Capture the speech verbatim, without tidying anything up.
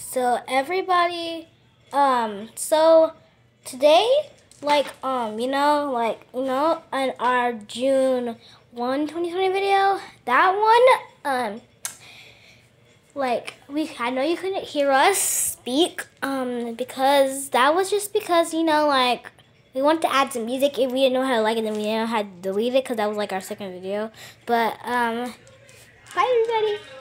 So everybody, um, so today, like, um, you know, like, you know, on our June first, twenty twenty video, that one, um, like, we, I know you couldn't hear us speak, um, because that was just because, you know, like, we wanted to add some music if we didn't know how to like it, then we didn't know how to delete it because that was like our second video. But, um, bye everybody.